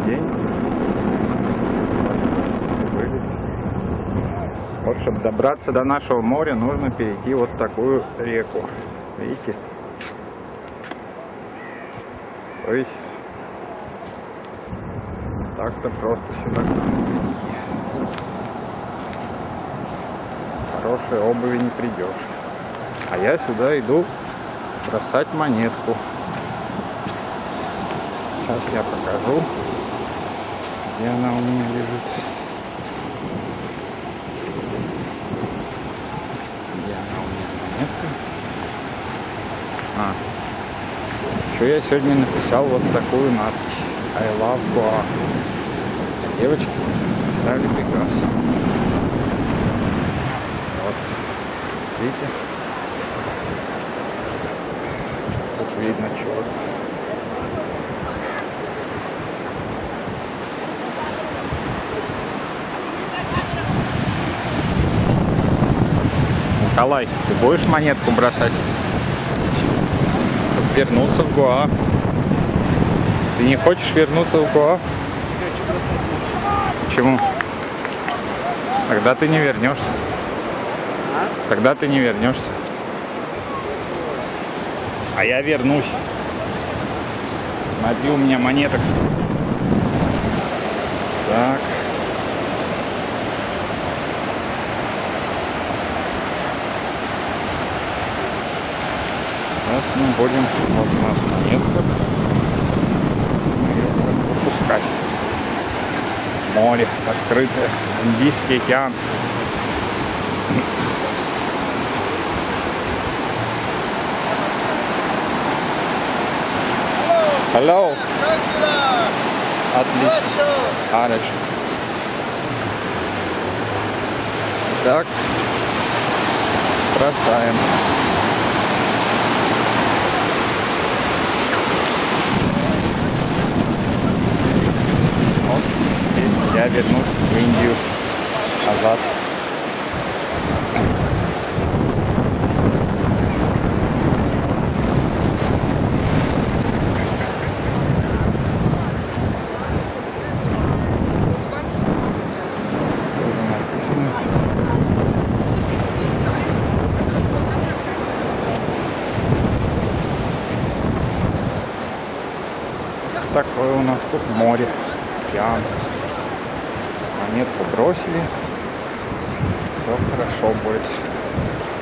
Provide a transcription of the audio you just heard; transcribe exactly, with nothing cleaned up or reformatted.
день. Вот, чтобы добраться до нашего моря, нужно перейти вот такую реку. Видите? То есть так-то просто сюда. Хорошей обуви не придешь. А я сюда иду бросать монетку. Сейчас я покажу, где она у меня лежит. Где она у меня монетка? А. Еще я сегодня написал вот такую надпись. I love Goa. Девочки написали прекрасно. Вот. Видите? Тут видно чего. Николай, ты будешь монетку бросать? Чтобы вернуться в Гоа. Ты не хочешь вернуться в Гоа? Почему? Тогда ты не вернешься. А? Тогда ты не вернешься. А я вернусь. Смотри, у меня монеток. Так. Сейчас мы будем, вот у нас монетка, ее будем выпускать. Море открытое, Индийский океан. Hello. Отлично. Хорошо. Так, бросаем. Я вернусь в Индию назад. Такое у нас тут море, океан. Монетку бросили, все хорошо будет.